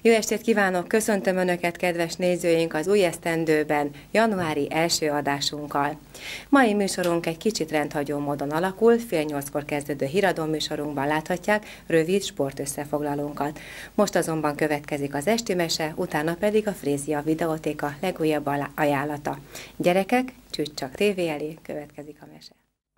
Jó estét kívánok! Köszöntöm Önöket, kedves nézőink, az új esztendőben, januári első adásunkkal. Mai műsorunk egy kicsit rendhagyó módon alakul, 7:30-kor kezdődő híradó műsorunkban láthatják rövid sportösszefoglalónkat. Most azonban következik az esti mese, utána pedig a Frézia videótéka legújabb ajánlata. Gyerekek, csücs csak tévé elé, következik a mese.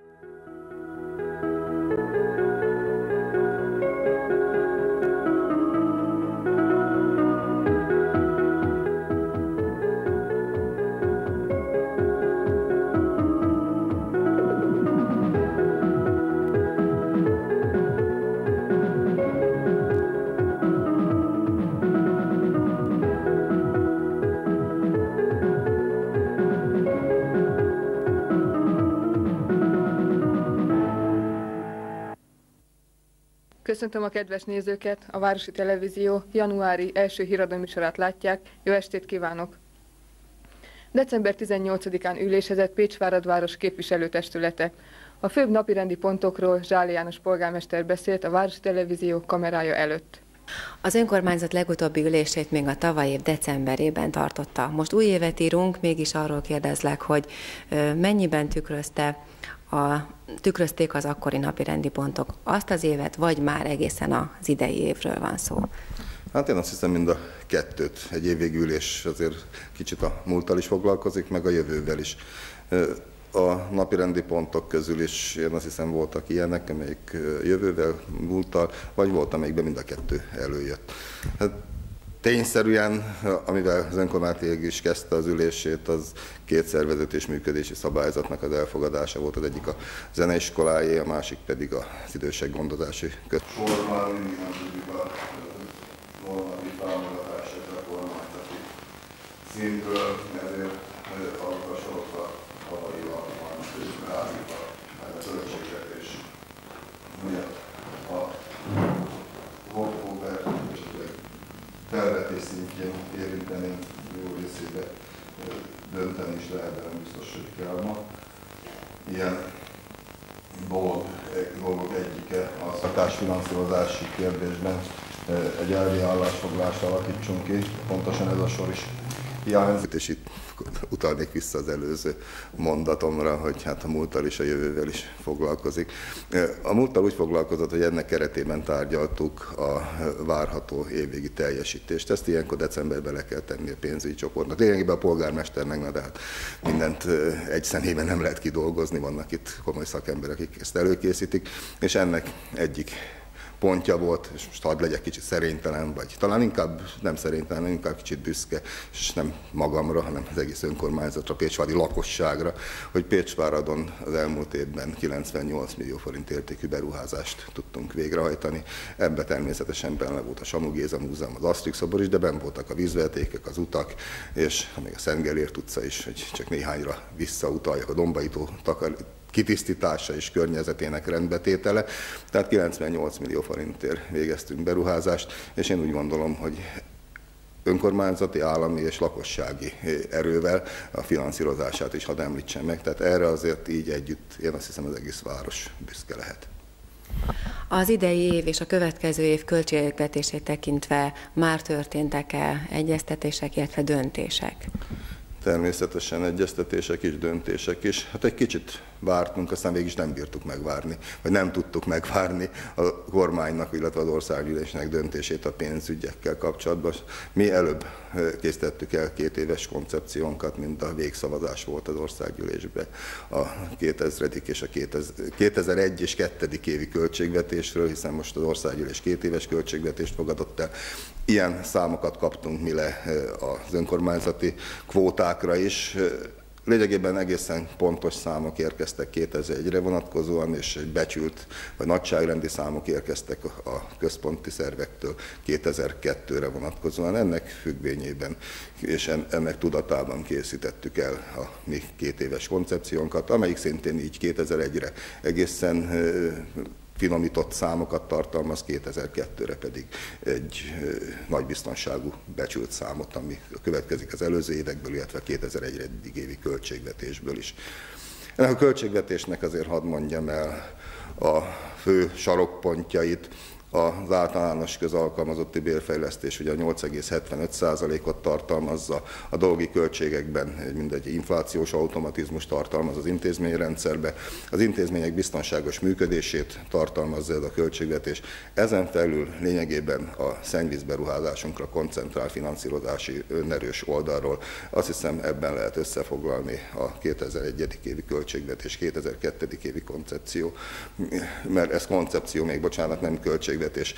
Köszöntöm a kedves nézőket, a Városi Televízió januári első híradóműsorát látják. Jó estét kívánok! December 18-án ülésezett Pécsvárad város képviselőtestülete. A főbb napirendi pontokról Zsáli János polgármester beszélt a Városi Televízió kamerája előtt. Az önkormányzat legutóbbi ülését még a tavaly év decemberében tartotta. Most új évet írunk, mégis arról kérdezlek, hogy mennyiben tükrözték az akkori napirendi pontok azt az évet, vagy már egészen az idei évről van szó? Hát én azt hiszem, mind a kettőt. Egy évvégi ülés azért kicsit a múlttal is foglalkozik, meg a jövővel is. A napirendi pontok közül is én azt hiszem voltak ilyenek, amelyik jövővel, múlttal, vagy volt, amelyikben mind a kettő előjött. Hát, tényszerűen, amivel az önkormányzat is kezdte az ülését, az két szervezet és működési szabályzatnak az elfogadása volt. Az egyik a zeneiskoláé, a másik pedig az idősek gondozási központ. Sorban mindig nem tudjuk a holnapi támogatását a kormányzati szintről, ezért a sorokra havaival van közbeállítva a költségvetés miatt a október felvetés szintjén érinteni jó részébe dönteni is lehet, de nem biztos, hogy kell ma. Ilyen dolgok egyike a társfinanszírozási kérdésben egy elvi állásfoglalást alakítsunk ki, pontosan ez a sor is hiányzik. És itt utalnék vissza az előző mondatomra, hogy hát a múlttal és a jövővel is foglalkozik. A múlttal úgy foglalkozott, hogy ennek keretében tárgyaltuk a várható évvégi teljesítést. Ezt ilyenkor decemberben le kell tenni a pénzügyi csoportnak. Lényegében a polgármesternek, de hát mindent egy személyben nem lehet kidolgozni, vannak itt komoly szakemberek, akik ezt előkészítik, és ennek egyik pontja volt, és most hadd legyek kicsit szerénytelen, vagy talán inkább nem szerénytelen, inkább kicsit büszke, és nem magamra, hanem az egész önkormányzatra, pécsvári lakosságra, hogy Pécsváradon az elmúlt évben 98 millió forint értékű beruházást tudtunk végrehajtani. Ebben természetesen benne volt a Samu Géza Múzeum, az Asztrik szobor is, de benn voltak a vízvezetékek, az utak, és még a Szent Gellért utca is, hogy csak néhányra visszautaljak, a Dombai tó kitisztítása és környezetének rendbetétele. Tehát 98 millió forintért végeztünk beruházást, és én úgy gondolom, hogy önkormányzati, állami és lakossági erővel a finanszírozását is hadd említsem meg. Tehát erre azért így együtt én azt hiszem az egész város büszke lehet. Az idei év és a következő év költségvetését tekintve már történtek-e egyeztetések, illetve döntések? Természetesen egyeztetések is, döntések is. Hát egy kicsit vártunk, aztán végig is nem bírtuk megvárni, vagy nem tudtuk megvárni a kormánynak, illetve az országgyűlésnek döntését a pénzügyekkel kapcsolatban. Mi előbb készítettük el 2 éves koncepciónkat, mint a végszavazás volt az országgyűlésben a 2000. és a 2001 és 2. évi költségvetésről, hiszen most az országgyűlés 2 éves költségvetést fogadott el. Ilyen számokat kaptunk mi le az önkormányzati kvótákra is. Lényegében egészen pontos számok érkeztek 2001-re vonatkozóan, és egy becsült vagy nagyságrendi számok érkeztek a központi szervektől 2002-re vonatkozóan. Ennek függvényében és ennek tudatában készítettük el a mi 2 éves koncepciónkat, amelyik szintén így 2001-re egészen finomított számokat tartalmaz, 2002-re pedig egy nagy biztonságú becsült számot, ami következik az előző évekből, illetve 2001 évi költségvetésből is. Ennek a költségvetésnek azért hadd mondjam el a fő sarokpontjait. Az általános közalkalmazotti bérfejlesztés ugye a 8,75%-ot tartalmazza, a dolgi költségekben mindegy inflációs automatizmus tartalmaz az intézményrendszerbe, az intézmények biztonságos működését tartalmazza ez a költségvetés. Ezen felül lényegében a szennyvízberuházásunkra koncentrál finanszírozási önerős oldalról. Azt hiszem, ebben lehet összefoglalni a 2001. évi költségvetés, 2002. évi koncepció, mert ez koncepció, még bocsánat, nem költségvetés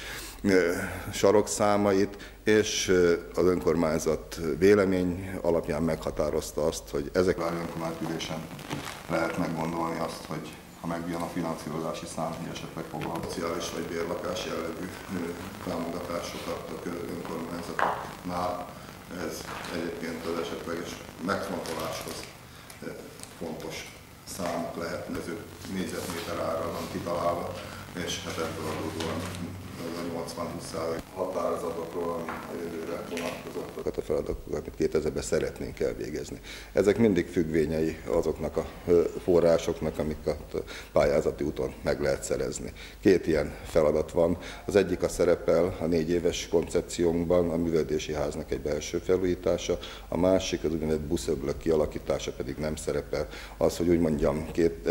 sarokszámait, és az önkormányzat vélemény alapján meghatározta azt, hogy ezek a önkormányzatülésen lehet meggondolni azt, hogy ha megjön a finanszírozási szám, hogy esetleg szociális vagy bérlakás jellegű támogatásokat a önkormányzatoknál. Ez egyébként az esetleges megfontoláshoz fontos számok lehet, ez négyzetméter ára van kitalálva, és hát ebből adódóan az a 80-20% határozatokról, ami a jövőre vonatkozott a feladatokat, amit 2000-ben szeretnénk elvégezni. Ezek mindig függvényei azoknak a forrásoknak, amiket pályázati úton meg lehet szerezni. Két ilyen feladat van. Az egyik a szerepel a 4 éves koncepciónkban, a művelődési háznak egy belső felújítása, a másik az úgynevezett buszöblök kialakítása pedig nem szerepel. Az, hogy úgy mondjam,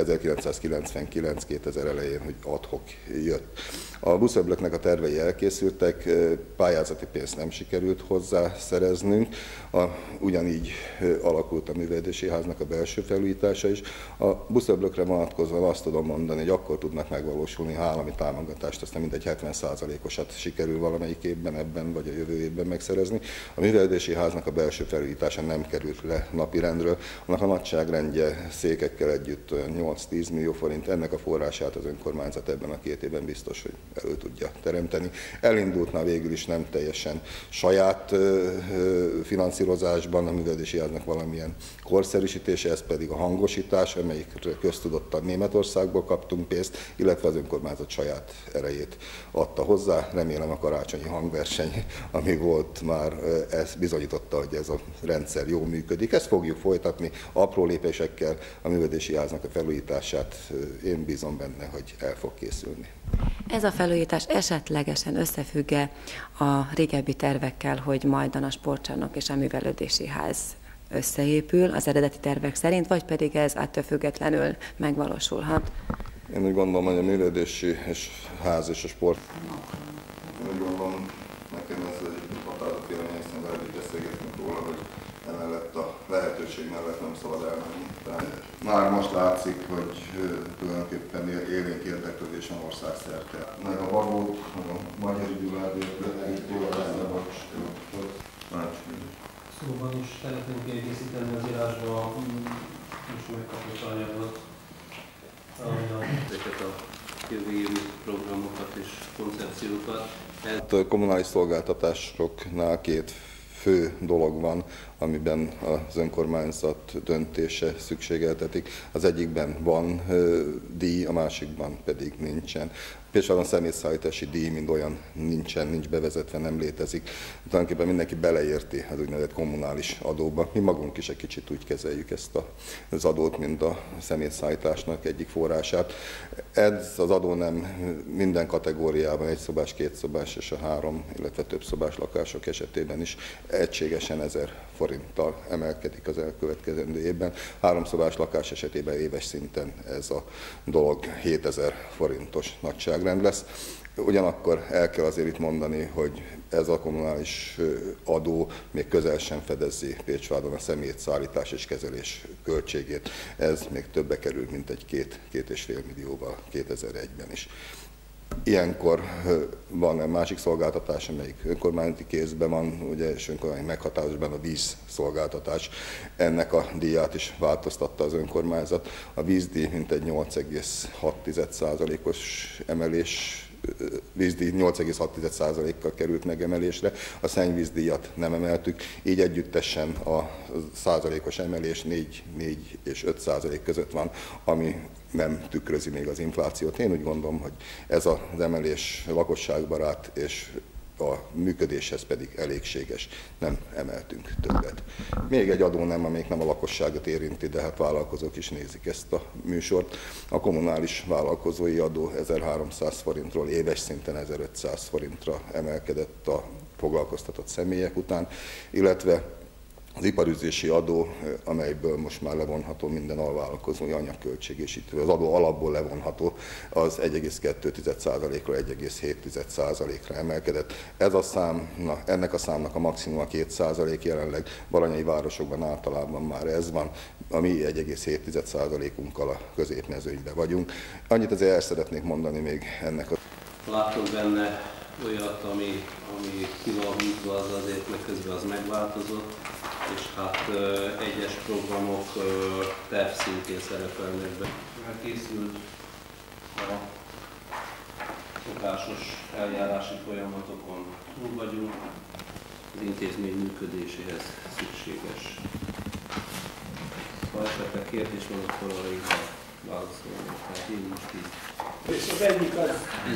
1999-2000 elején, hogy ad-hoc jött. A buszöblöknek a tervei elkészültek, pályázati pénzt nem sikerült hozzá szereznünk, ugyanígy alakult a művelődési háznak a belső felújítása is. A buszöblökre vonatkozóan azt tudom mondani, hogy akkor tudnak megvalósulni, ha állami támogatást, aztán mindegy 70%-osat sikerül valamelyik évben, ebben vagy a jövő évben megszerezni. A művelődési háznak a belső felújítása nem került le napirendről, annak a nagyságrendje székekkel együtt 8-10 millió forint, ennek a forrását az önkormányzat ebben a 2 évben biztos, hogy elő tudja teremteni. Elindult már végül is nem teljesen saját finanszírozásban a művelődési háznak valamilyen korszerűsítése, ez pedig a hangosítás, amelyikre köztudottan Németországból kaptunk pénzt, illetve az önkormányzat saját erejét adta hozzá. Remélem a karácsonyi hangverseny, ami volt már, ez bizonyította, hogy ez a rendszer jól működik. Ezt fogjuk folytatni apró lépésekkel, a művelődési háznak a felújítását én bízom benne, hogy el fog készülni. Ez a felújítás esetlegesen összefügg-e a régebbi tervekkel, hogy majdan a sportcsarnok és a művelődési ház összeépül az eredeti tervek szerint, vagy pedig ez attól függetlenül megvalósulhat? Én úgy gondolom, hogy a művelődési ház és a sport. Én úgy gondolom, nekem ez egy határozott vélemény, hiszen veled így beszélgetünk róla, hogy emellett a lehetőség mellett nem szabad elmenni. Tehát már most látszik, hogy tulajdonképpen élénk érdeklődés van országszerte. Meg a Bagót, meg a Magyar Gyuládért, Szóval is szeretnénk kiegészíteni az írásba, most megkapott anyagot, ezeket a jövő évi programokat és koncepciókat. A kommunális szolgáltatásoknál 2 fő dolog van, amiben az önkormányzat döntése szükségeltetik. Az egyikben van díj, a másikban pedig nincsen. Pécsváron személyszállítási díj mind olyan nincs bevezetve, nem létezik. Tulajdonképpen mindenki beleérti az úgynevezett kommunális adóba. Mi magunk is egy kicsit úgy kezeljük ezt az adót, mint a személyszállításnak egyik forrását. Ez az adó nem minden kategóriában, 1 szobás, 2 szobás és a 3, illetve több szobás lakások esetében is egységesen 1000 forinttal emelkedik az elkövetkezendő évben. 3 szobás lakás esetében éves szinten ez a dolog 7000 forintos nagyságrend lesz. Ugyanakkor el kell azért itt mondani, hogy ez a kommunális adó még közel sem fedezi Pécsvárdon a személyszállítás és kezelés költségét. Ez még többe kerül, mint egy 2,5 millióval 2001-ben is. Ilyenkor van egy másik szolgáltatás, amelyik önkormányzati kézben van, ugye, és önkormányzati meghatározásban a vízszolgáltatás. Ennek a díját is változtatta az önkormányzat. A vízdíj mintegy 8,6%-os emelés, vízdíj 8,6%-kal került megemelésre, a szennyvízdíjat nem emeltük, így együttesen a százalékos emelés 4 és 5% között van, ami nem tükrözi még az inflációt. Én úgy gondolom, hogy ez az emelés lakosságbarát és a működéshez pedig elégséges, nem emeltünk többet. Még egy adó nem, amelyik nem a lakosságot érinti, de hát vállalkozók is nézik ezt a műsort. A kommunális vállalkozói adó 1300 forintról éves szinten 1500 forintra emelkedett a foglalkoztatott személyek után, illetve az iparüzési adó, amelyből most már levonható minden alvállalkozói anyagköltség, és itt az adó alapból levonható, az 1,2%-ról 1,7%-ra emelkedett. Ez a szám, ennek a számnak a maximuma 2% jelenleg, baranyai városokban általában már ez van, a mi 1,7%-unkkal a középmezőnyben vagyunk. Annyit azért el szeretnék mondani még ennek a... Látok benne olyat, ami ki van húzva, az azért, mert közben az megváltozott, és hát egyes programok terv szintén szerepelnek be. Készült a szokásos eljárási folyamatokon túl vagyunk, az intézmény működéséhez szükséges. Ha esetleg kérdés van, akkor arra inkább válaszolni. Tehát én most így. És az egyik az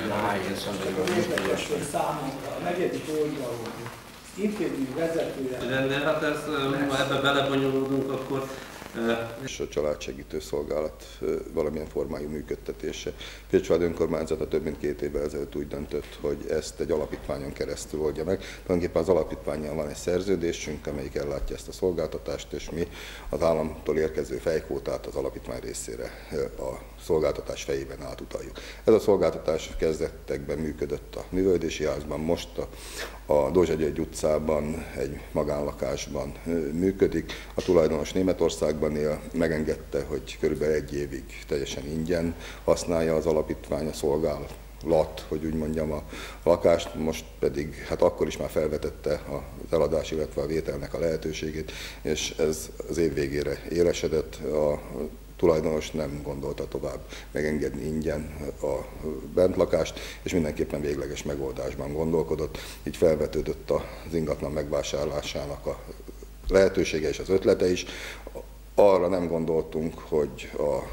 érdekes számunkra, a negyedik oldalon, az intézmény vezetője. De hát ha ebbe belebonyolódunk, akkor... És a családsegítő szolgálat valamilyen formájú működtetése. Pécsvárdi önkormányzata több mint 2 évvel ezelőtt úgy döntött, hogy ezt egy alapítványon keresztül oldja meg. Tulajdonképpen az alapítvánnyal van egy szerződésünk, amelyik ellátja ezt a szolgáltatást, és mi az államtól érkező fejkvótát az alapítvány részére a szolgáltatás fejében átutaljuk. Ez a szolgáltatás kezdetekben működött a művelődési házban, most a Dózsa György utcában egy magánlakásban működik. A tulajdonos Németországban él, megengedte, hogy körülbelül 1 évig teljesen ingyen használja az alapítvány, a szolgálat, hogy úgy mondjam, a lakást, most pedig hát akkor is már felvetette az eladás, illetve a vételnek a lehetőségét, és ez az év végére élesedett. A tulajdonos nem gondolta tovább megengedni ingyen a bentlakást, és mindenképpen végleges megoldásban gondolkodott. Így felvetődött az ingatlan megvásárlásának a lehetősége és az ötlete is. Arra nem gondoltunk, hogy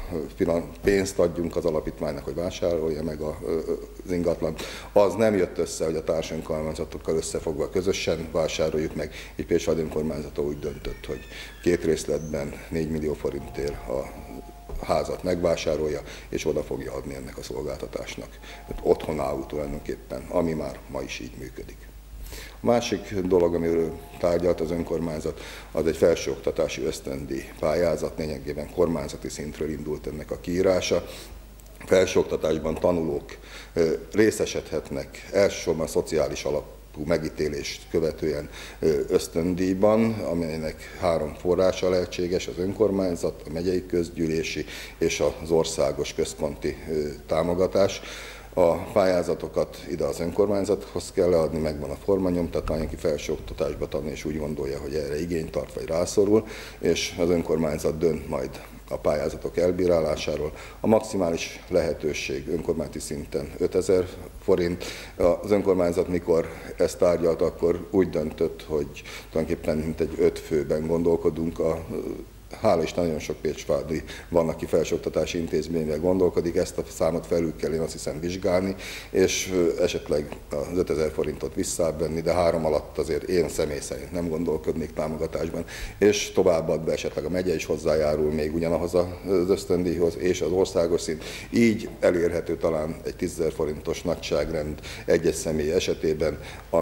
pénzt adjunk az alapítványnak, hogy vásárolja meg az ingatlant. Az nem jött össze, hogy a társönkormányzatokkal összefogva közösen vásároljuk meg. Így Pécsvárdi önkormányzata úgy döntött, hogy 2 részletben 4 millió forintért a házat megvásárolja, és oda fogja adni ennek a szolgáltatásnak. Otthon áll tulajdonképpen, ami már ma is így működik. A másik dolog, amiről tárgyalt az önkormányzat, az egy felsőoktatási ösztöndíj pályázat, lényegében kormányzati szintről indult ennek a kiírása. Felsőoktatásban tanulók részesedhetnek elsősorban szociális alapú megítélést követően ösztöndíjban, amelynek 3 forrása lehetséges, az önkormányzat, a megyei közgyűlési és az országos központi támogatás. A pályázatokat ide az önkormányzathoz kell leadni, megvan a formanyomtatvány, aki felsőoktatásba tanul és úgy gondolja, hogy erre igényt tart vagy rászorul, és az önkormányzat dönt majd a pályázatok elbírálásáról. A maximális lehetőség önkormányzati szinten 5000 forint. Az önkormányzat, mikor ezt tárgyalt, akkor úgy döntött, hogy tulajdonképpen mintegy 5 főben gondolkodunk. Hála is nagyon sok pécsvárdi van, aki felsőoktatási intézményben gondolkodik, ezt a számot felül kell, én azt hiszem, vizsgálni, és esetleg az 5000 forintot visszavenni, de 3 alatt azért én személy szerint nem gondolkodnék támogatásban, és továbbadva esetleg a megye is hozzájárul még ugyanahoz az ösztöndíjhoz, és az országos szint. Így elérhető talán egy 10 000 forintos nagyságrend egy-egy személy esetében,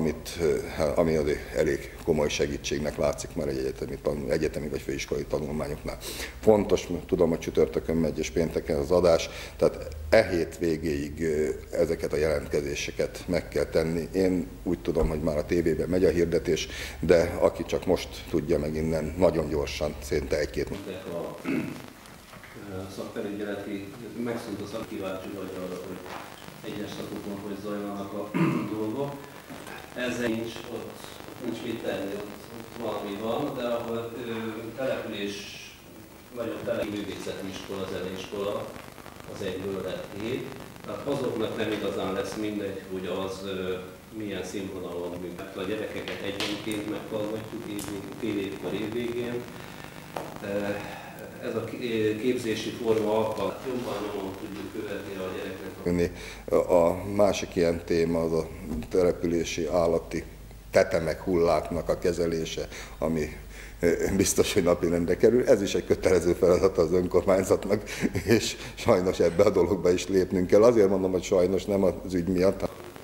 ami azért elég komoly segítségnek látszik már egy egyetemi vagy főiskolai tanulmányoknál. Fontos, tudom, hogy csütörtökön megy és pénteken az adás, tehát hét végéig ezeket a jelentkezéseket meg kell tenni. Én úgy tudom, hogy már a tévében megy a hirdetés, de aki csak most tudja meg innen, nagyon gyorsan, szinte 1-2 A szakfelügyeleti megszűnt a szakkíváncsi vagy arra, hogy egyes szakokon hogy zajlanak a dolgok. Ezzel nincs mit tenni, ott valami van, de ahol település, vagy a településművészeti iskola, zeneiskola, az 1-ből lett 7. Tehát azoknak nem igazán lesz mindegy, hogy az milyen színvonalon működik. A gyerekeket egyenként megtanuljuk fél évkor évvégén. ez a képzési forma alkalmas. Jobban nyomon tudjuk követni a gyereknek. A másik ilyen téma az a települési állati tetemek, hulláknak a kezelése, ami biztos, hogy napirendre kerül. Ez is egy kötelező feladat az önkormányzatnak, és sajnos ebbe a dologba is lépnünk kell. Azért mondom, hogy sajnos nem az ügy miatt.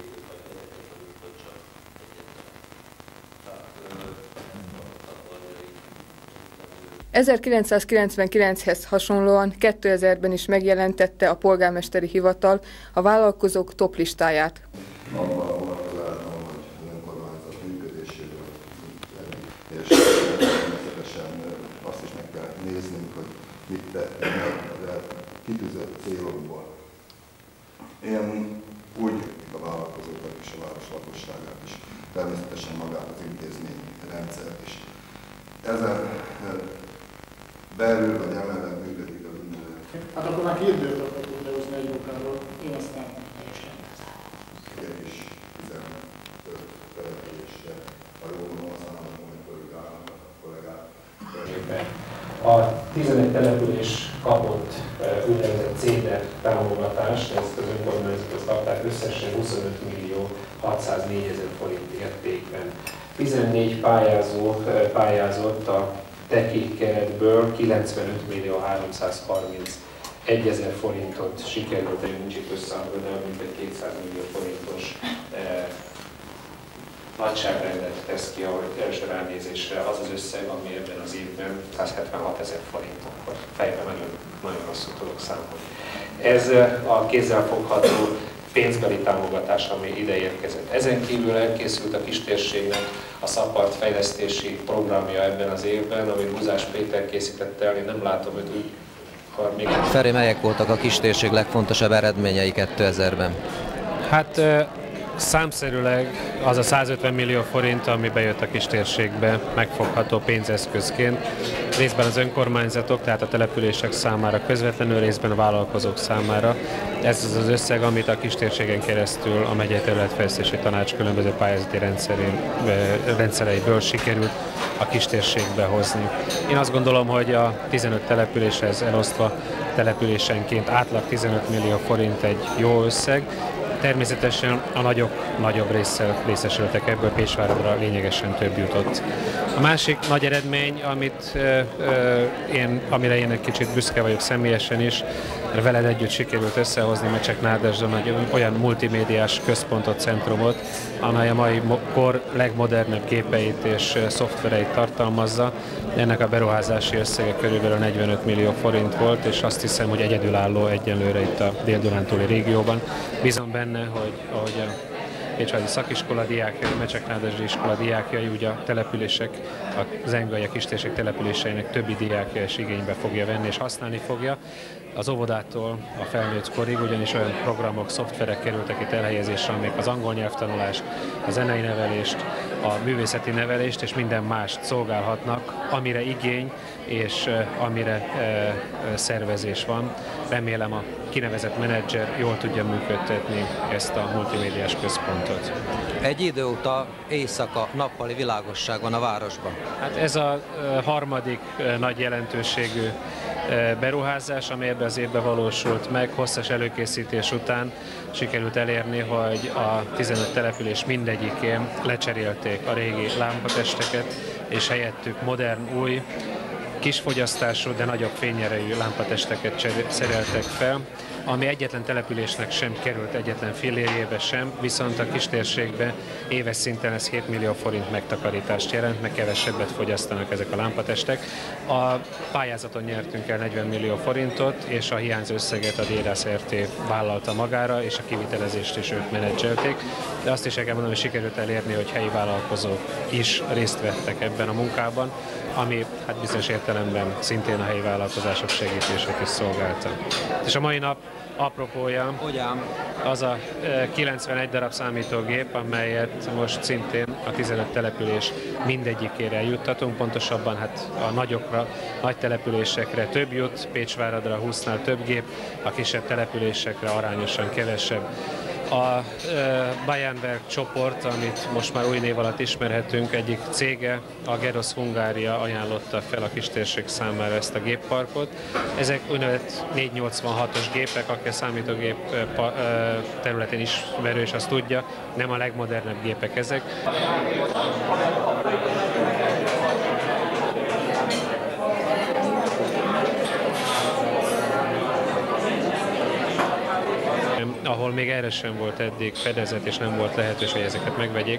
1999-hez hasonlóan 2000-ben is megjelentette a polgármesteri hivatal a vállalkozók top listáját. Abban a vonatkozásban, hogy az önkormányzat működéséről és természetesen azt is meg kell néznünk, hogy mit tettünk az kitűzött célokból. Én úgy a vállalkozókat és a város lakosságát is, természetesen magát az intézményi rendszert is. Ezen belül vagy emellett működik az ünnepet. Hát akkor már 2 bőrt akartunk lehozni egy munkáról. Én aztán teljesen Igen, is 15 településre, ha jól mondom, aztán majd korrigálnak a kollégák. A 11 település kapott úgynevezett CEDER támogatást, ezt az önkormányzatot kapták összesen 25.604.000 forint értékben. 14 pályázó pályázott a TEKI keretből 95.331.000 forintot sikerült, nincs itt összeadva, de mint egy 200 millió forintos nagyságrendet tesz ki, ahogy első ránézésre az az összeg, ami ebben az évben 176.000 forint, akkor fejben nagyon rosszul tudok számolni. Ez a kézzelfogható pénzbeli támogatás, ami ide érkezett. Ezen kívül elkészült a kistérségnek a Szapart fejlesztési programja ebben az évben, amit Buzás Péter készített el, én nem látom őt úgy, ha még... Feri, melyek voltak a kistérség legfontosabb eredményei 2000-ben? Hát számszerűleg az a 150 millió forint, ami bejött a kistérségbe, megfogható pénzeszközként, részben az önkormányzatok, tehát a települések számára közvetlenül, részben a vállalkozók számára. Ez az az összeg, amit a kistérségen keresztül a megyei területfejlesztési tanács különböző pályázati rendszereiből sikerült a kistérségbe hozni. Én azt gondolom, hogy a 15 településhez elosztva településenként átlag 15 millió forint egy jó összeg. Természetesen a nagyok nagyobb résszel részesültek ebből, Pécsváradra lényegesen több jutott. A másik nagy eredmény, amire én egy kicsit büszke vagyok személyesen is, mert veled együtt sikerült összehozni Mecsek Nádasdon egy olyan multimédiás központot, centrumot, amely a mai kor legmodernebb képeit és szoftvereit tartalmazza. Ennek a beruházási összege körülbelül 45 millió forint volt, és azt hiszem, hogy egyedülálló egyenlőre itt a Dél-Dunántúli régióban. Bízom benne, hogy ahogy a Pécsvádi szakiskola diákjai, a Mecsek-Nádasdi iskola diákjai, ugye a települések, a Zengai, a kistérség településeinek többi diákja is igénybe fogja venni és használni fogja. Az óvodától a felnőtt korig, ugyanis olyan programok, szoftverek kerültek itt elhelyezésre, amik az angol nyelvtanulást, a zenei nevelést, a művészeti nevelést és minden mást szolgálhatnak, amire igény és amire szervezés van. Remélem a kinevezett menedzser jól tudja működtetni ezt a multimédiás központot. Egy idő óta éjszaka nappali világosság van a városban. Hát ez a harmadik nagy jelentőségű beruházás, ami ebben az évben valósult meg. Hosszas előkészítés után sikerült elérni, hogy a 15 település mindegyikén lecserélték a régi lámpatesteket, és helyettük modern, új, kisfogyasztású, de nagyobb fényerejű lámpatesteket szereltek fel, ami egyetlen településnek sem került, egyetlen fillérjébe sem, viszont a kistérségben éves szinten ez 7 millió forint megtakarítást jelent, meg kevesebbet fogyasztanak ezek a lámpatestek. A pályázaton nyertünk el 40 millió forintot, és a hiányzó összeget a DRAS RT vállalta magára, és a kivitelezést is ők menedzselték. De azt is el kell mondani, hogy sikerült elérni, hogy helyi vállalkozók is részt vettek ebben a munkában, ami hát bizonyos értelemben szintén a helyi vállalkozások segítését is szolgálta. És a mai nap apropója az a 91 darab számítógép, amelyet most szintén a 15 település mindegyikére juttatunk, pontosabban hát a nagyokra, nagy településekre több jut, Pécsváradra 20-nál több gép, a kisebb településekre arányosan kevesebb. A Bayernberg csoport, amit most már új név alatt ismerhetünk, egyik cége, a Gerosz Hungária ajánlotta fel a kistérség számára ezt a gépparkot. Ezek úgynevezett 486-os gépek, aki a számítógép területén ismerő, és azt tudja, nem a legmodernebb gépek ezek. Ahol még erre sem volt eddig fedezet, és nem volt lehetőség, hogy ezeket megvegyék,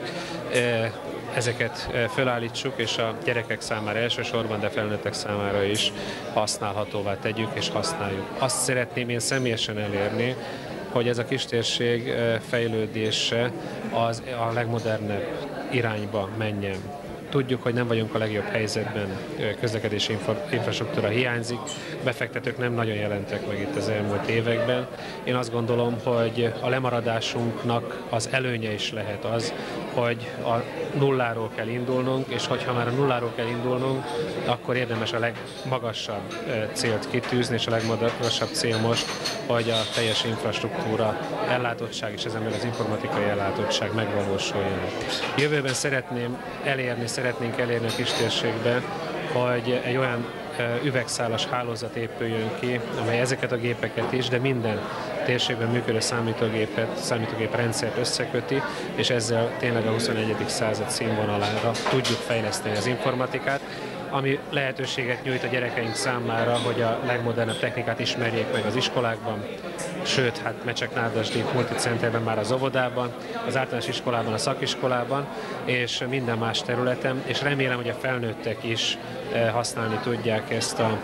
ezeket felállítsuk, és a gyerekek számára elsősorban, de felnőttek számára is használhatóvá tegyük és használjuk. Azt szeretném én személyesen elérni, hogy ez a kistérség fejlődése az a legmodernebb irányba menjen. Tudjuk, hogy nem vagyunk a legjobb helyzetben, közlekedési infrastruktúra hiányzik, befektetők nem nagyon jelentek meg itt az elmúlt években. Én azt gondolom, hogy a lemaradásunknak az előnye is lehet az, hogy a nulláról kell indulnunk, és hogyha már a nulláról kell indulnunk, akkor érdemes a legmagasabb célt kitűzni, és a legmagasabb cél most, hogy a teljes infrastruktúra ellátottság, és ezen belül az informatikai ellátottság megvalósuljon. Jövőben szeretnénk elérni a kistérségbe, hogy egy olyan üvegszálas hálózat épüljön ki, amely ezeket a gépeket is, de minden térségben működő számítógép rendszert összeköti, és ezzel tényleg a 21. század színvonalára tudjuk fejleszteni az informatikát, ami lehetőséget nyújt a gyerekeink számára, hogy a legmodernebb technikát ismerjék meg az iskolákban, sőt, hát Mecsek-Nádasdi multicenterben már az óvodában, az általános iskolában, a szakiskolában, és minden más területen, és remélem, hogy a felnőttek is használni tudják ezt a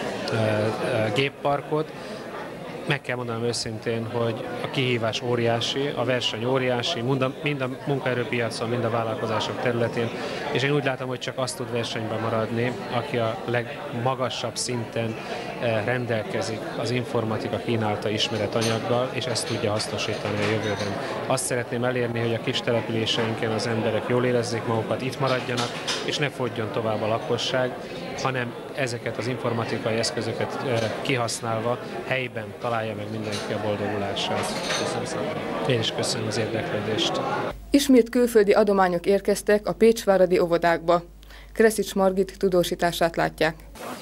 gépparkot. Meg kell mondanom őszintén, hogy a kihívás óriási, a verseny óriási, mind a munkaerőpiacon, mind a vállalkozások területén, és én úgy látom, hogy csak azt tud versenyben maradni, aki a legmagasabb szinten rendelkezik az informatika kínálta ismeretanyaggal, és ezt tudja hasznosítani a jövőben. Azt szeretném elérni, hogy a kis településeinken az emberek jól érezzék magukat, itt maradjanak, és ne fogyjon tovább a lakosság, hanem ezeket az informatikai eszközöket kihasználva helyben találja meg mindenki a boldogulását. Köszönöm szépen. Én is köszönöm az érdeklődést. Ismét külföldi adományok érkeztek a pécsváradi óvodákba. Kresics Margit tudósítását látják.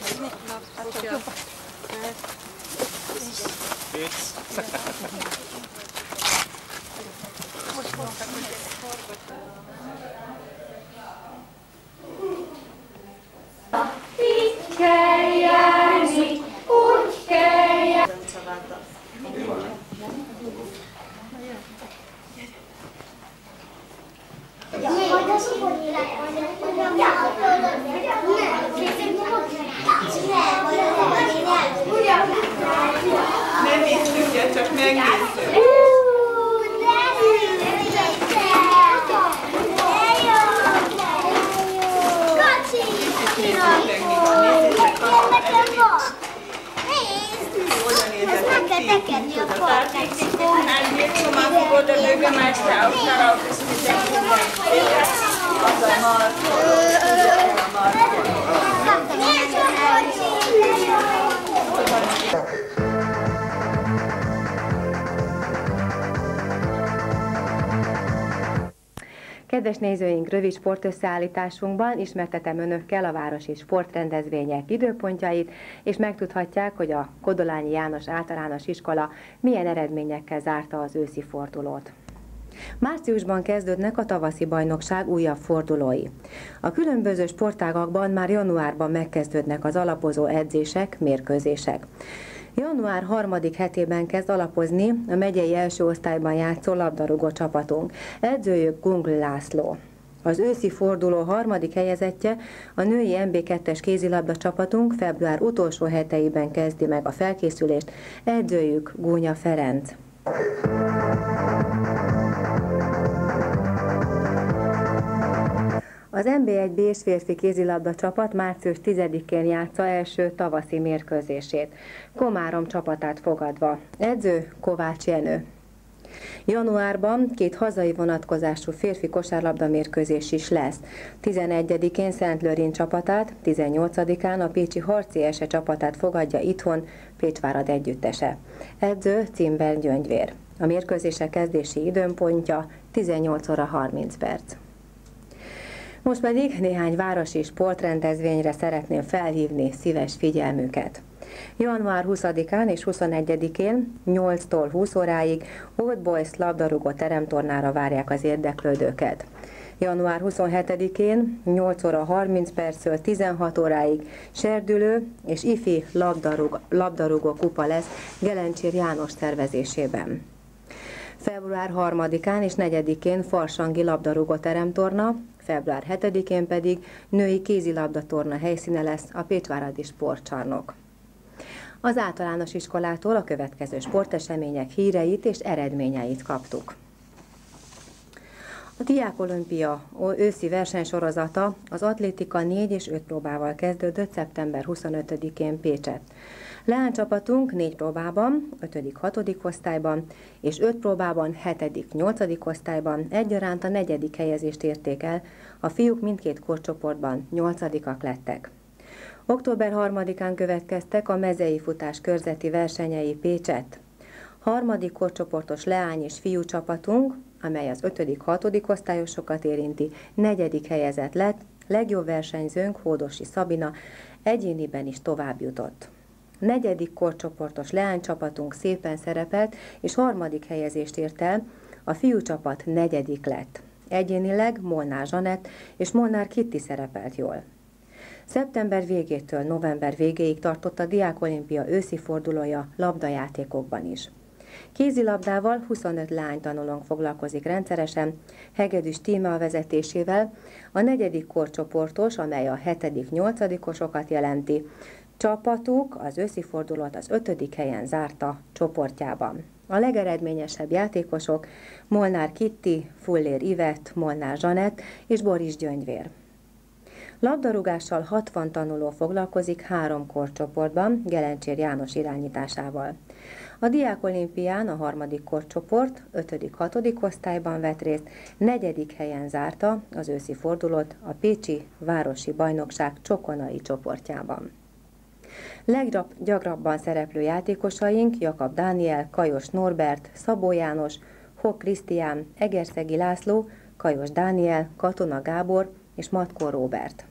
Így kell járni, úgy kell járni. Nem észlük, csak megnézzük. Tekerni a farkát. Hány csomag fogod a bőgömásra, utána köszönjük mindenféle. Az a Kedves nézőink, rövid sportösszeállításunkban ismertetem önökkel a városi sportrendezvények időpontjait, és megtudhatják, hogy a Kodolányi János Általános Iskola milyen eredményekkel zárta az őszi fordulót. Márciusban kezdődnek a tavaszi bajnokság újabb fordulói. A különböző sportágakban már januárban megkezdődnek az alapozó edzések, mérkőzések. Január 3. hetében kezd alapozni a megyei első osztályban játszó labdarúgó csapatunk. Edzőjük Gungl László. Az őszi forduló 3. helyezettje, a női MB2-es kézilabda csapatunk február utolsó heteiben kezdi meg a felkészülést. Edzőjük Gúnya Ferenc. Az NB1B-s férfi kézilabda csapat március 10-én játsza első tavaszi mérkőzését, Komárom csapatát fogadva. Edző Kovács Jenő. Januárban 2 hazai vonatkozású férfi kosárlabda mérkőzés is lesz. 11-én Szent Lőrinc csapatát, 18-án a pécsi Harci Ese csapatát fogadja itthon Pécsvárad együttese. Edző Cimber Gyöngyvér. A mérkőzések kezdési időpontja 18 óra 30 perc. Most pedig néhány városi sportrendezvényre szeretném felhívni szíves figyelmüket. Január 20-án és 21-én 8-tól 20 óráig Old Boys labdarúgó teremtornára várják az érdeklődőket. Január 27-én 8 óra 30 perctől 16 óráig serdülő és ifi labdarúgó kupa lesz Gelencsér János szervezésében. Február 3-án és 4-én farsangi labdarúgó teremtorna, február 7-én pedig női kézilabdatorna helyszíne lesz a Pécsváradi Sportcsarnok. Az általános iskolától a következő sportesemények híreit és eredményeit kaptuk. A Diákolimpia őszi versenysorozata az atlétika 4 és 5 próbával kezdődött szeptember 25-én Pécsett. Leánycsapatunk 4 próbában, 5.-6. osztályban és 5 próbában 7.-8. osztályban egyaránt a 4. helyezést érték el, a fiúk mindkét korcsoportban 8-ak lettek. Október 3-án következtek a mezei futás körzeti versenyei Pécsett. 3. korcsoportos leány és fiú csapatunk, amely az 5.-6. osztályosokat érinti, 4. helyezett lett, legjobb versenyzőnk Hódosi Szabina egyéniben is tovább jutott. 4. korcsoportos leánycsapatunk szépen szerepelt, és 3. helyezést ért el, a fiú csapat 4. lett. Egyénileg Molnár Zsanett és Molnár Kitti szerepelt jól. Szeptember végétől november végéig tartott a Diákolimpia őszi fordulója labdajátékokban is. Kézilabdával 25 leánytanulónk foglalkozik rendszeresen, Hegedűs Tíme a vezetésével, a 4. korcsoportos, amely a 7.-8-osokat jelenti, csapatuk az őszi fordulót az 5. helyen zárta csoportjában. A legeredményesebb játékosok Molnár Kitti, Fullér Ivett, Molnár Zsanett és Boris Gyöngyvér. Labdarúgással 60 tanuló foglalkozik 3 korcsoportban, Gelencsér János irányításával. A Diákolimpián a 3. korcsoport 5.-6. osztályban vett részt, 4. helyen zárta az őszi fordulót a Pécsi Városi Bajnokság csokonai csoportjában. Leggyakrabban szereplő játékosaink Jakab Dániel, Kajos Norbert, Szabó János, Hock Krisztián, Egerszegi László, Kajos Dániel, Katona Gábor és Matkó Róbert.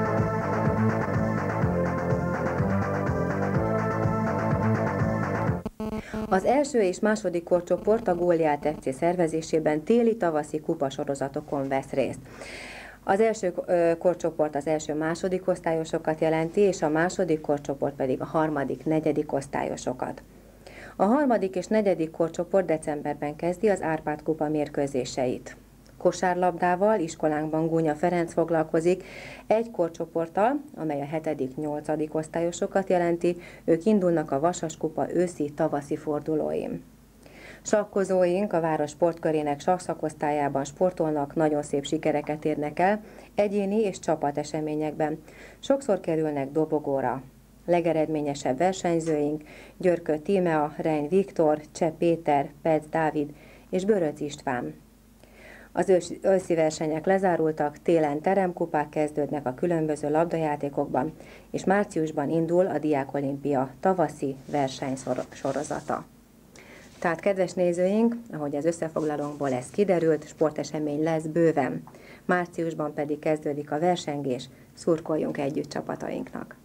Az első és második korcsoport a Góliát FC szervezésében téli-tavaszi kupasorozatokon vesz részt. Az első korcsoport az első-második osztályosokat jelenti, és a második korcsoport pedig a harmadik-negyedik osztályosokat. A harmadik és negyedik korcsoport decemberben kezdi az Árpád kupa mérkőzéseit. Kosárlabdával iskolánkban Gúnya Ferenc foglalkozik egy korcsoporttal, amely a 7.-8. osztályosokat jelenti, ők indulnak a Vasas kupa őszi-tavaszi fordulóin. Sakkozóink a város sportkörének sakszakosztályában sportolnak, nagyon szép sikereket érnek el, egyéni és csapateseményekben. Sokszor kerülnek dobogóra. Legeredményesebb versenyzőink Györkő Tímea, Rein Viktor, Cseh Péter, Pec Dávid és Böröc István. Az őszi versenyek lezárultak, télen teremkupák kezdődnek a különböző labdajátékokban, és márciusban indul a Diákolimpia tavaszi versenysorozata. Tehát, kedves nézőink, ahogy az összefoglalónkból ez kiderült, sportesemény lesz bőven. Márciusban pedig kezdődik a versengés, szurkoljunk együtt csapatainknak.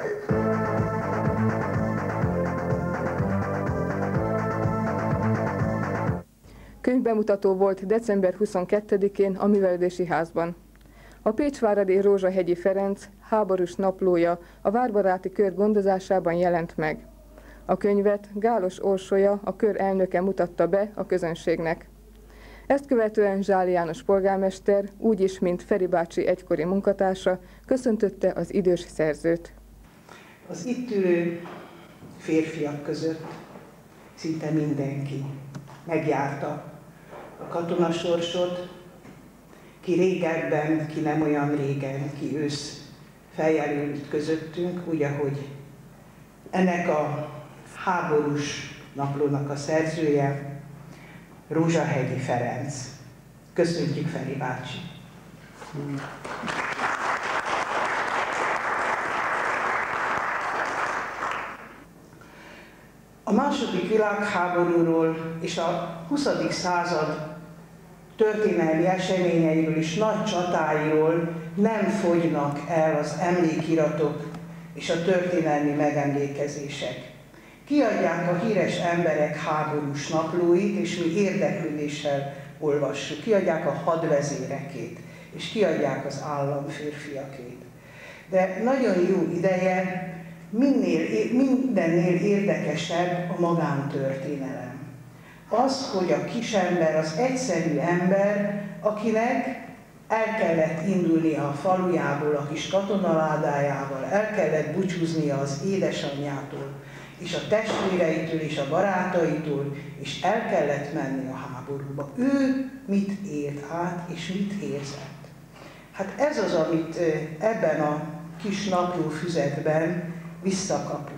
Könyvbemutató volt december 22-én a Művelődési Házban. A Pécsváradi Rózsahegyi Ferenc háborús naplója a várbaráti kör gondozásában jelent meg. A könyvet Gálos Orsolya, a kör elnöke mutatta be a közönségnek. Ezt követően Zsáli János polgármester, úgyis, mint Feri bácsi egykori munkatársa, köszöntötte az idős szerzőt. Az itt ülő férfiak között szinte mindenki megjárta a katonasorsot, ki régebben, ki nem olyan régen, ki ősz feljelölt közöttünk, úgy, ahogy ennek a háborús naplónak a szerzője, Rózsahegyi Ferenc. Köszöntjük, Feri bácsi! A II. Világháborúról és a 20. század történelmi eseményeiről és nagy csatáiról nem fogynak el az emlékiratok és a történelmi megemlékezések. Kiadják a híres emberek háborús naplóit, és mi érdeklődéssel olvassuk. Kiadják a hadvezérekét, és kiadják az államférfiakét. De nagyon jó ideje, mindennél érdekesebb a magántörténelem. Az, hogy a kisember, az egyszerű ember, akinek el kellett indulnia a falujából a kis katonaládájával, el kellett búcsúznia az édesanyjától, és a testvéreitől, és a barátaitól, és el kellett menni a háborúba. Ő mit élt át, és mit érzett? Hát ez az, amit ebben a kis naplófüzetben visszakapunk.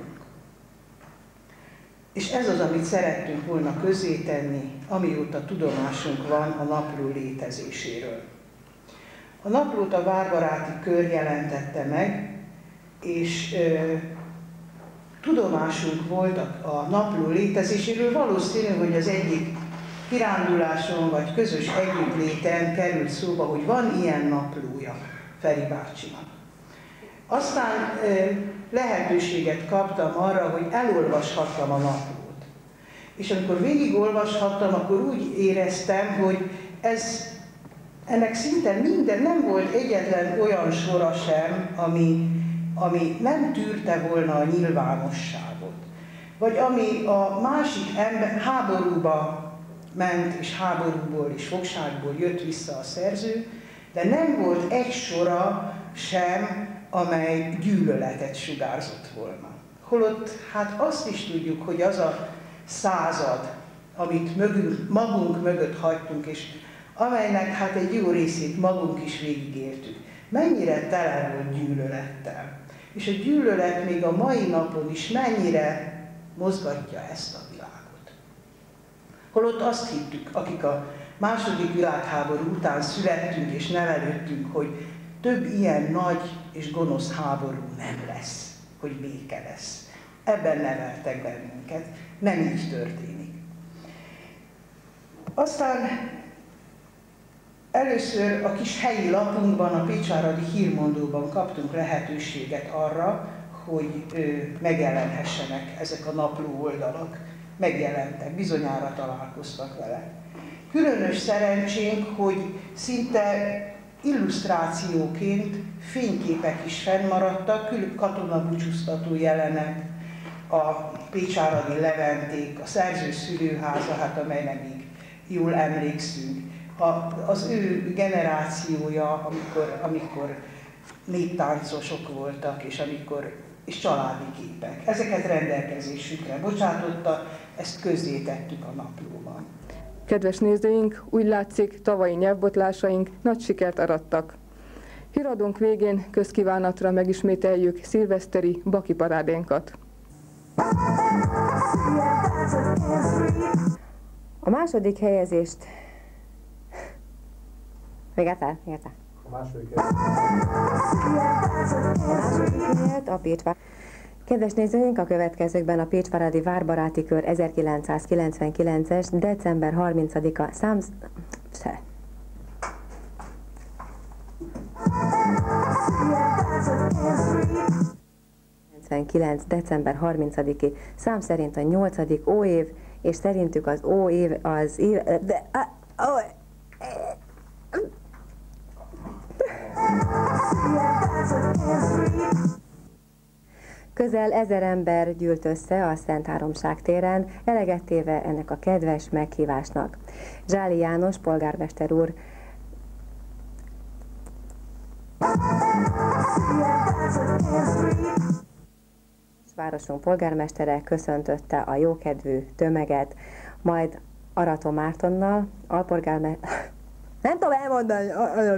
És ez az, amit szerettünk volna közzétenni, amióta tudomásunk van a napló létezéséről. A naplót a Várbaráti Kör jelentette meg, és tudomásunk volt a napló létezéséről. Valószínű, hogy az egyik kiránduláson vagy közös együttléten került szóba, hogy van ilyen naplója Feri bácsinak. Aztán lehetőséget kaptam arra, hogy elolvashattam a naplót. És amikor végigolvashattam, akkor úgy éreztem, hogy ennek szinte minden, nem volt egyetlen olyan sora sem, ami nem tűrte volna a nyilvánosságot. Vagy ami a másik ember háborúba ment, és háborúból és fogságból jött vissza a szerző, de nem volt egy sora sem, amely gyűlöletet sugárzott volna. Holott hát azt is tudjuk, hogy az a század, amit magunk mögött hagytunk, és amelynek hát egy jó részét magunk is végigéltük, mennyire tele volt gyűlölettel. És a gyűlölet még a mai napon is mennyire mozgatja ezt a világot. Holott azt hittük, akik a II. Világháború után születtünk és nevelődtünk, hogy több ilyen nagy és gonosz háború nem lesz, hogy béke lesz. Ebben neveltek bennünket, nem így történik. Aztán először a kis helyi lapunkban, a Pécsváradi Hírmondóban kaptunk lehetőséget arra, hogy megjelenhessenek ezek a napló oldalak. Megjelentek, bizonyára találkoztak vele. Különös szerencsénk, hogy szinte illusztrációként fényképek is fennmaradtak, katonabúcsúztató jelenet, a Pécsváradi Leventék, a szerző szülőháza, hát amelynek még jól emlékszünk, az ő generációja, amikor néptáncosok voltak, és családi képek. Ezeket rendelkezésükre bocsátotta, ezt közzétettük a naplóban. Kedves nézőink, úgy látszik, tavalyi nyelvbotlásaink nagy sikert arattak. Híradónk végén közkívánatra megismételjük szilveszteri baki parádénkat. A második helyezést... Még álltál? A második helyet a Pécsvár... Kedves nézőink, a következőkben a Pécsváradi Várbaráti Kör 1999-es december 30-a december 30-i szám szerint a 8. óév, és szerintük az óév az év... Közel 1000 ember gyűlt össze a Szent Háromság téren, eleget téve ennek a kedves meghívásnak. Zsáli János polgármester úr városunk polgármestere köszöntötte a jókedvű tömeget, majd Arató Mártonnal, alpolgármester... Nem tudom elmondani!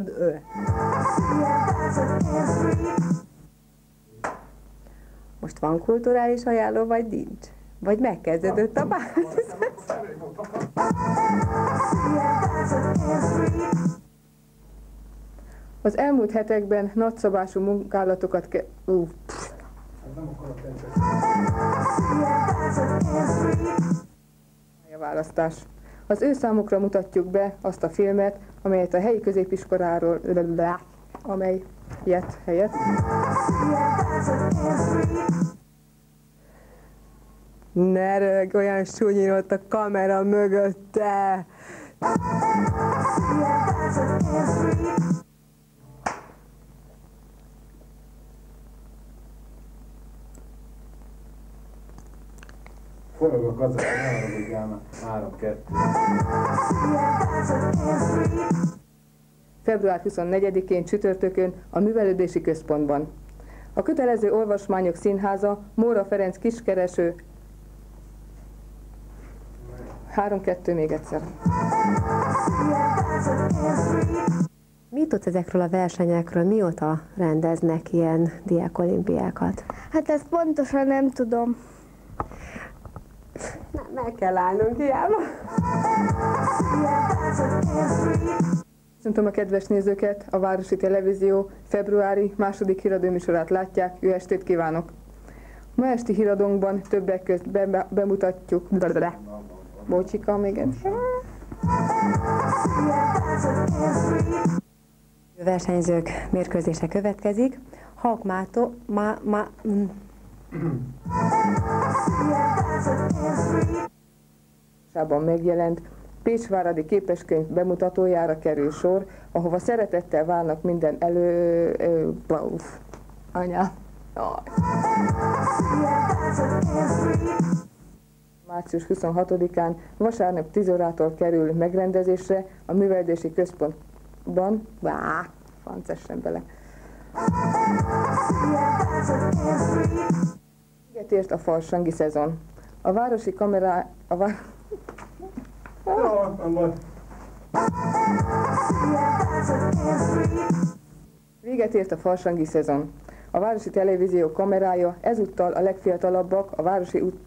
Most van kulturális ajánló, vagy nincs? Vagy megkezdődött a Az elmúlt hetekben nagyszabású munkálatokat Választás. Az ő számukra mutatjuk be azt a filmet, amelyet a helyi középiskoláról, amelyet helyett ne rögj, olyan súnyin ott a kamera mögötte! Forog a kazak, ne haragudjál már. 3-2. Február 24-én csütörtökön a Művelődési Központban. A Kötelező Olvasmányok Színháza, Móra Ferenc kiskereső. 3-2 még egyszer. Mit tudsz ezekről a versenyekről? Mióta rendeznek ilyen diákolimpiákat? Hát ezt pontosan nem tudom. Meg kell állnunk, hiába. Köszöntöm a kedves nézőket, a Városi Televízió februári második híradóműsorát látják, jó estét kívánok! Ma esti híradónkban többek közt bemutatjuk... Bocsika, még egyszer. Versenyzők mérkőzése következik. Haukmátó... Sában megjelent Pécsváradi képeskönyv bemutatójára kerül sor, ahova szeretettel várnak minden anya. Március 26-án vasárnap 10 órától kerül megrendezésre a Művelődési Központban. Francessen bele. Véget ért a farsangi szezon. A városi kamerá... Véget ért a farsangi szezon. A Városi Televízió kamerája ezúttal a legfiatalabbak a városi út...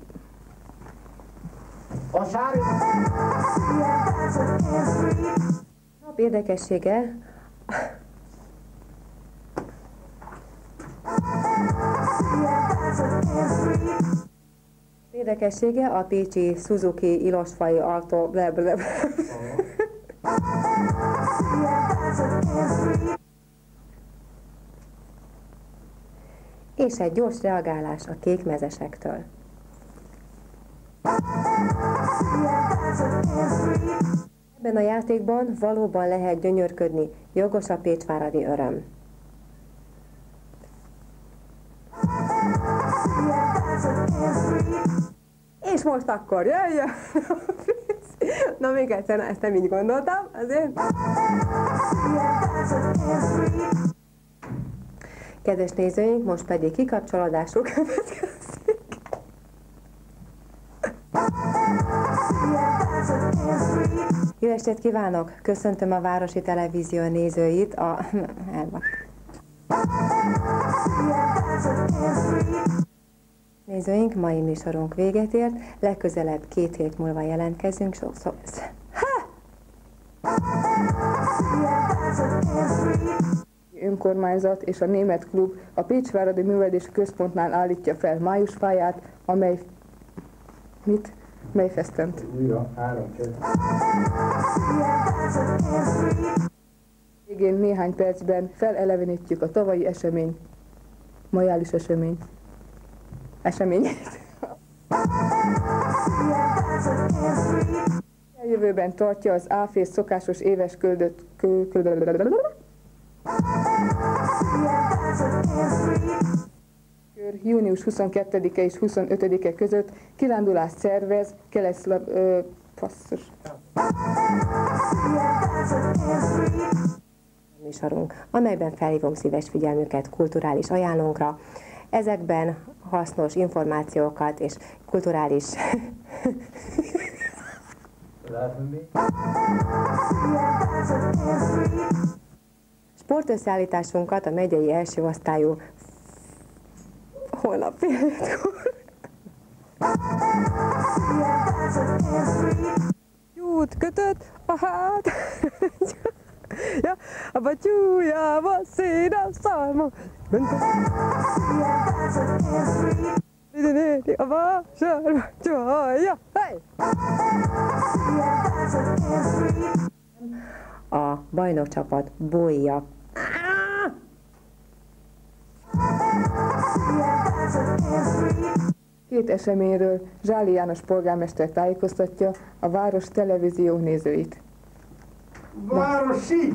Nap érdekessége... Érdekessége a pécsi Suzuki Ilosvai autó... és egy gyors reagálás a kékmezesektől. Ebben a játékban valóban lehet gyönyörködni, jogos a pécsváradi öröm. És most akkor jöjjön! Na még egyszer, ezt nem így gondoltam, azért. Kedves nézőink, most pedig kikapcsolódásuk következik. Jó estét kívánok! Köszöntöm a Városi Televízió nézőit, Nézőink, mai műsorunk véget ért, legközelebb 2 hét múlva jelentkezünk, sokszor... Önkormányzat és a Német Klub a Pécsváradi Művelődési Központnál állítja fel májusfáját, amely... Mit? Mely fesztent? Újra, 3-2. Végén néhány percben felelevenítjük a tavalyi esemény. Majális esemény. A jövőben tartja az áfész szokásos éves küldött... Június 22-e és 25-e között kirándulást szervez műsorunk, amelyben felhívom szíves figyelmüket kulturális ajánlónkra. Ezekben hasznos információkat és kulturális sportösszeállításunkat a megyei első osztályú holnap fél 5-kor. Jút kötött a hát, ja, a batyújába szél a szalma. A vásárba csalja! A bajnokcsapat bója. Két eseményről Zsáli János polgármester tájékoztatja a város televízió nézőit. Városi!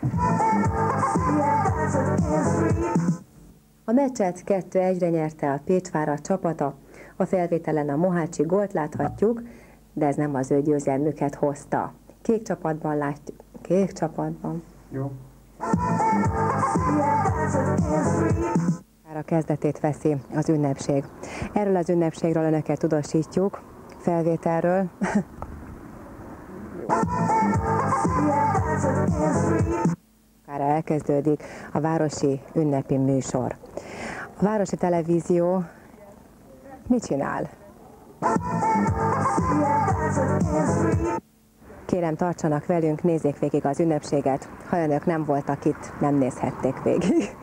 A meccset 2-1-re nyerte a Pécsvárad csapata. A felvételen a Mohácsi gólt láthatjuk, de ez nem az ő győzelmüket hozta. Kék csapatban látjuk. Kék csapatban. Jó. A kezdetét veszi az ünnepség. Erről az ünnepségről önöket tudósítjuk, felvételről. Akár elkezdődik a városi ünnepi műsor. A városi televízió mit csinál? Kérem, tartsanak velünk, nézzék végig az ünnepséget. Ha önök nem voltak itt, nem nézhették végig.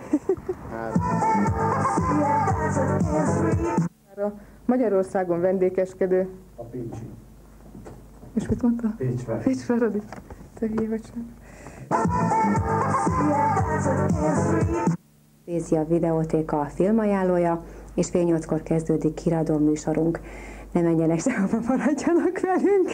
Magyarországon vendégeskedő. A Pécsi. És mit mondta? Pécsvárad. Pécsváradi. Te hülye vagy sem. Tézia videótéka a filmajánlója, és fél 8-kor kezdődik kiradó műsorunk. Ne menjenek sehova, maradjanak velünk!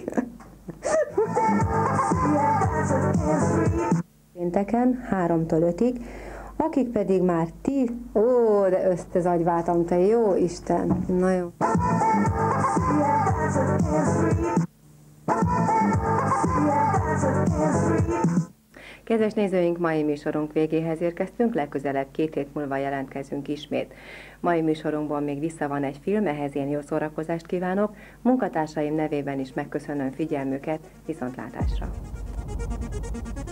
Pénteken 3-tól 5-ig, akik pedig már de összezagyváltam, te jó Isten! Na jó. Kedves nézőink, mai műsorunk végéhez érkeztünk, legközelebb 2 hét múlva jelentkezünk ismét. Mai műsorunkban még vissza van egy film, ehhez én jó szórakozást kívánok. Munkatársaim nevében is megköszönöm figyelmüket, viszontlátásra!